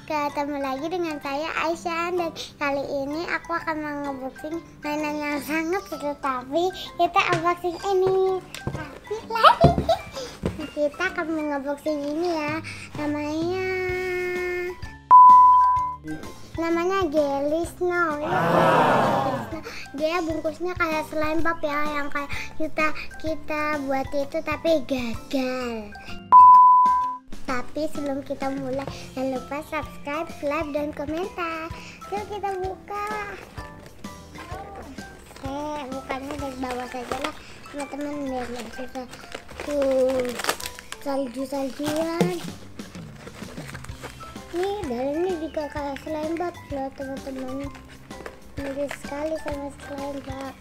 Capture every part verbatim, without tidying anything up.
ketemu lagi dengan saya Aisyah, dan kali ini aku akan mengunboxing mainan yang sangat seru, tapi kita unboxing ini. Tapi lagi kita akan mengunboxing ini ya, namanya namanya Jelly Snow. Dia bungkusnya kayak slime pop ya, yang kayak kita kita buat itu tapi gagal. Tapi sebelum kita mulai, jangan lupa subscribe, like, dan komentar. Yuk kita buka. Oke, bukanya dari bawah saja lah teman-teman, biar nggak susah. Tuh, salju-saljuan. Nih, dalamnya juga kayak slime box loh teman-teman. Mirip sekali sama slime box.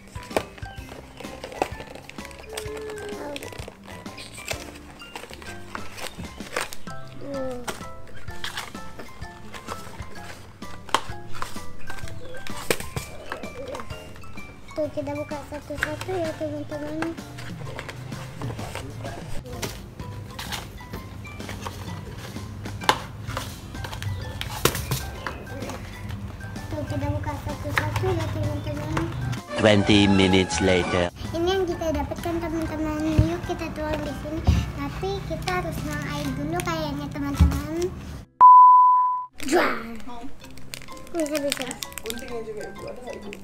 Uh. Tuh, kita buka satu-satu ya teman-teman. Tuh, kita buka satu-satu ya teman-teman. twenty minutes later. Ini yang kita dapatkan teman-teman. Yuk kita tuang di sini. Tapi kita harus nuang air dulu kayaknya teman-teman. Bisa bisa. Guntingnya juga ibu, ada nggak ibu?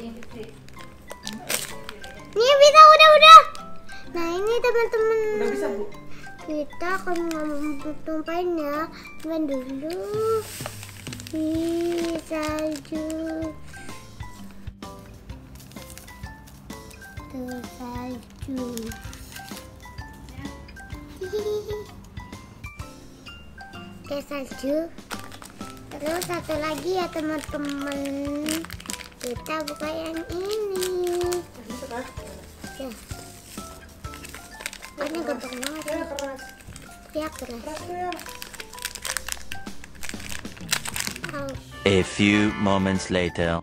Nih bisa, udah udah. Nah ini teman-teman. Udah bisa bu? Kita akan tumpahin ya. Tumpahin dulu. Ih, salju. Tuh salju. Oke, salju. Terus satu lagi ya teman-teman, kita buka yang ini. Bisa kah? Ya. Ini gampang banget. Ya keras. Ya keras. Keras tuh ya. Oh. A few moments later.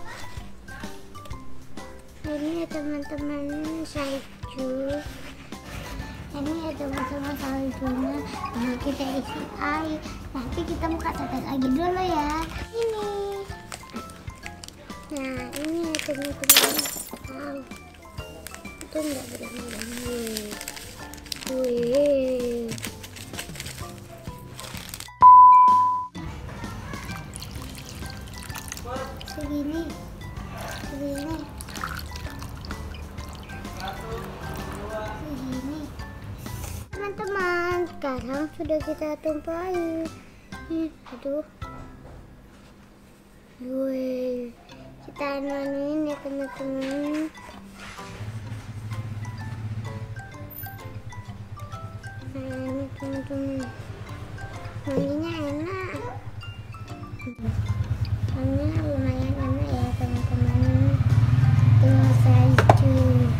Ini ya teman-teman salju. Ini ya teman-teman saljunya. Nah, kita isi air. Nanti kita buka satu lagi dulu ya. Ini. Nah ini ya teman-teman. Wow. Itu enggak bilang-bilang. Wih. Segini. Segini. Segini. Teman-teman, sekarang sudah kita tumpahin. Nih, aduh. Wih, kita anuin ya teman-teman. Nah, ini teman-teman. Wanginya enak. Wanginya lumayan enak ya teman-teman. Tuh salju.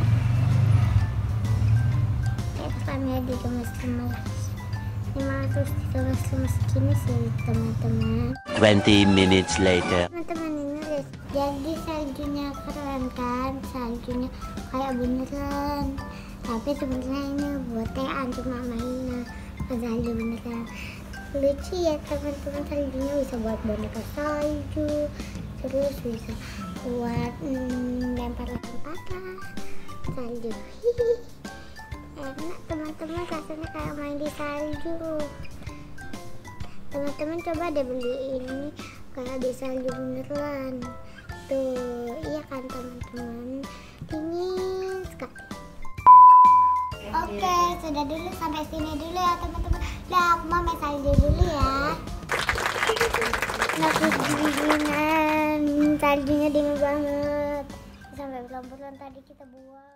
Kepannya dikemas-kemas. Memang harus dikemas-kemas gini sih teman-teman. twenty minutes later. Teman-teman, ini udah jadi saljunya, keren kan? Saljunya kayak beneran. Tapi sebenarnya ini buatan, cuma mainan. Salju beneran. Lucu ya teman-teman, saljunya bisa buat boneka salju. Terus bisa buat hmm, lempar-lemparan salju. Hihi. Enak teman-teman, rasanya kayak main di salju. Teman-teman coba deh beli ini kayak di salju beneran. Tuh, iya kan teman-teman, dingin sekali. Oke, sudah dulu sampai sini dulu ya teman-teman. Udah, aku mau main salju dulu ya. Lagi dinginan, saljunya dingin banget. Sampai bulan-bulan tadi kita buang.